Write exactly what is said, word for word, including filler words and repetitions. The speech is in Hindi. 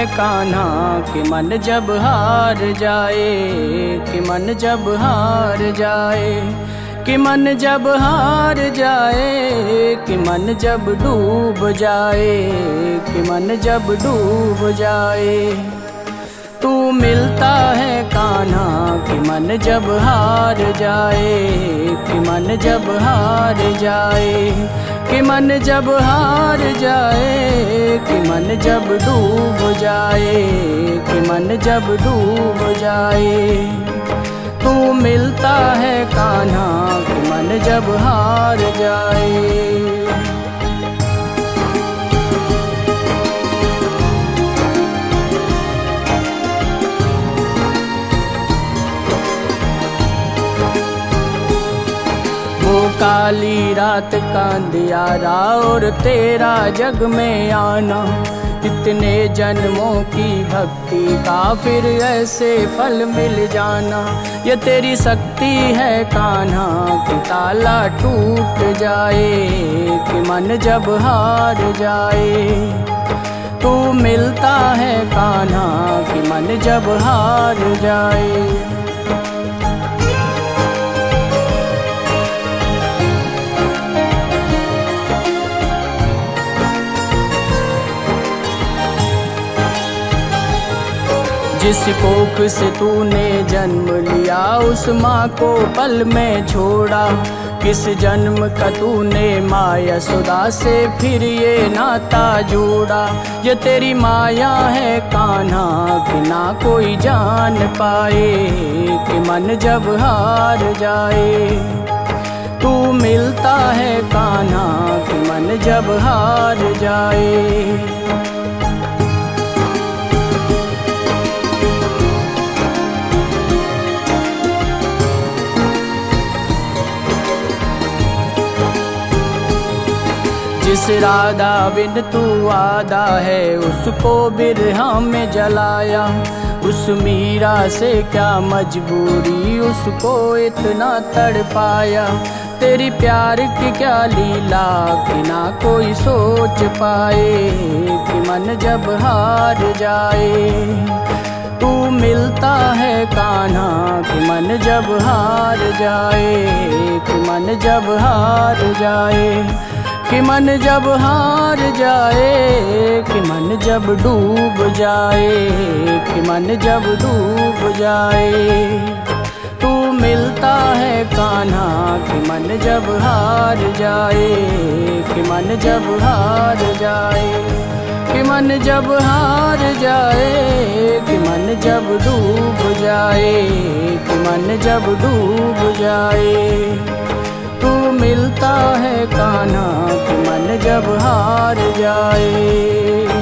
कान्हा कि मन जब हार जाए, कि मन जब हार जाए, कि मन जब हार जाए, कि मन जब डूब जाए, कि मन जब डूब जाए। तू मिलता है कान्हा कि मन जब हार जाए, कि मन जब हार जाए, कि मन जब हार जाए, कि मन जब डूब जाए, कि मन जब डूब जाए। तू मिलता है कान्हा कि मन जब हार जाए। वो काली रात का अंधियारा और तेरा जग में आना, कितने जन्मों की भक्ति का फिर ऐसे फल मिल जाना। ये तेरी शक्ति है कान्हा कि ताला टूट जाए, कि मन जब हार जाए। तू मिलता है कान्हा कि मन जब हार जाए। जिस कोख से तूने जन्म लिया उस माँ को पल में छोड़ा, किस जन्म का तूने माँ यशोदा से फिर ये नाता जोड़ा। ये तेरी माया है कान्हा कि ना कोई जान पाए, कि मन जब हार जाए। तू मिलता है कान्हा कि मन जब हार जाए। जिस राधा बिन तू आदा है उसको बिरहा में जलाया, उस मीरा से क्या मजबूरी उसको इतना तड़पाया। तेरी प्यार की क्या लीला कि ना कोई सोच पाए, कि मन जब हार जाए। तू मिलता है कान्हा कि मन जब हार जाए, कि मन जब हार जाए, कि मन जब हार जाए, कि मन जब डूब जाए, कि मन जब डूब जाए। तू मिलता है कान्हा कि मन जब हार जाए, कि मन जब हार जाए, कि मन जब हार जाए, कि मन जब डूब जाए, कि मन जब डूब जाए। तू मिलता है कान्हा कि मन जब हार जाए।